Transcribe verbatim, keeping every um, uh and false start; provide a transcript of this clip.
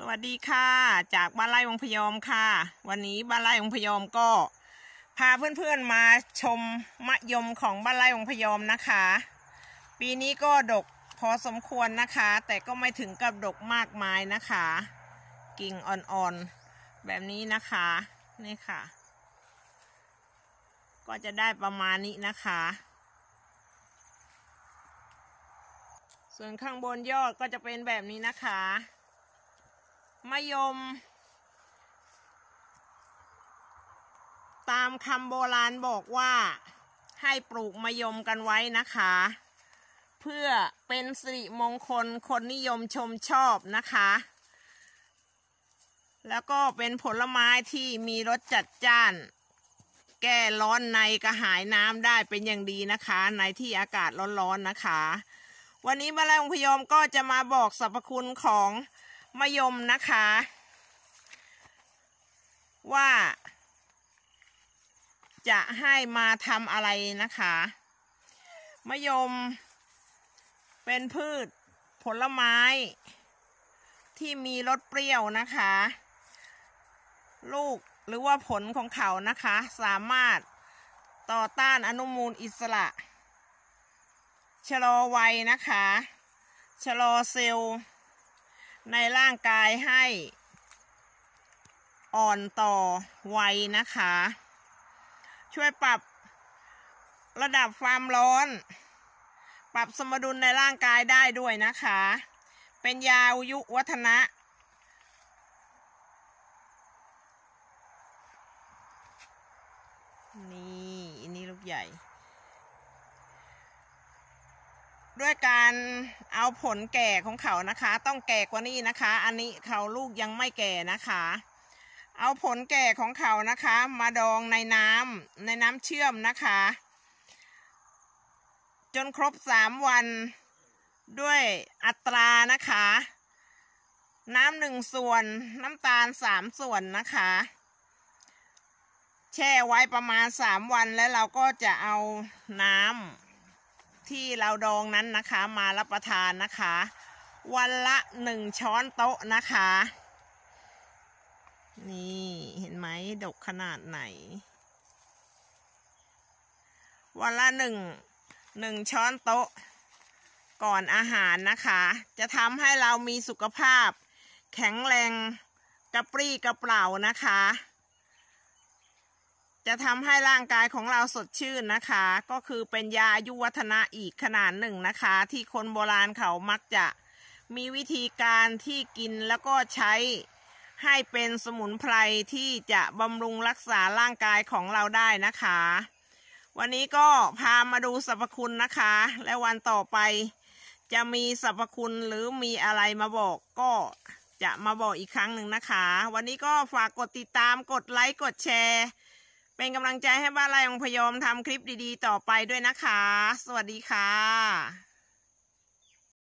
สวัสดีค่ะจากบ้านไร่วงพยอมค่ะวันนี้บ้านไร่วงพยอมก็พาเพื่อนๆมาชมมะยมของบ้านไร่วงพยอมนะคะปีนี้ก็ดกพอสมควรนะคะแต่ก็ไม่ถึงกับดกมากมายนะคะกิ่งอ่อนๆแบบนี้นะคะนี่ค่ะก็จะได้ประมาณนี้นะคะส่วนข้างบนยอดก็จะเป็นแบบนี้นะคะมะยมตามคำโบราณบอกว่าให้ปลูกมะยมกันไว้นะคะเพื่อเป็นสิริมงคลคนนิยมชมชอบนะคะแล้วก็เป็นผลไม้ที่มีรสจัดจ้านแก้ร้อนในกระหายน้ำได้เป็นอย่างดีนะคะในที่อากาศร้อนๆนะคะวันนี้บ้านไร่วงพยอมก็จะมาบอกสรรพคุณของมะยมนะคะว่าจะให้มาทำอะไรนะคะมะยมเป็นพืชผลไม้ที่มีรสเปรี้ยวนะคะลูกหรือว่าผลของเขานะคะสามารถต่อต้านอนุมูลอิสระชะลอวัยนะคะชะลอเซลล์ในร่างกายให้อ่อนต่อวัยนะคะช่วยปรับระดับความร้อนปรับสมดุลในร่างกายได้ด้วยนะคะเป็นยาอายุวัฒนะนี่อันนี้ลูกใหญ่ด้วยการเอาผลแก่ของเขานะคะต้องแก่กว่านี้นะคะอันนี้เขาลูกยังไม่แก่นะคะเอาผลแก่ของเขานะคะมาดองในน้ำในน้ำเชื่อมนะคะจนครบสามวันด้วยอัตรานะคะน้ำหนึ่งส่วนน้ำตาลสามส่วนนะคะแช่ไว้ประมาณสามวันแล้วเราก็จะเอาน้ำที่เราดองนั้นนะคะมารับประทานนะคะวันละหนึ่งช้อนโต๊ะนะคะนี่เห็นไหมดกขนาดไหนวันละหนึ่งหนึ่งช้อนโต๊ะก่อนอาหารนะคะจะทำให้เรามีสุขภาพแข็งแรงกระปรี้กระเปร่านะคะจะทำให้ร่างกายของเราสดชื่นนะคะก็คือเป็นยาอายุวัฒนะอีกขนาดหนึ่งนะคะที่คนโบราณเขามักจะมีวิธีการที่กินแล้วก็ใช้ให้เป็นสมุนไพรที่จะบำรุงรักษาร่างกายของเราได้นะคะวันนี้ก็พามาดูสรรพคุณนะคะและวันต่อไปจะมีสรรพคุณหรือมีอะไรมาบอกก็จะมาบอกอีกครั้งหนึ่งนะคะวันนี้ก็ฝากกดติดตามกดไลค์กดแชร์เป็นกำลังใจให้บ้านไร่วงพยอมทำคลิปดีๆต่อไปด้วยนะคะสวัสดีค่ะ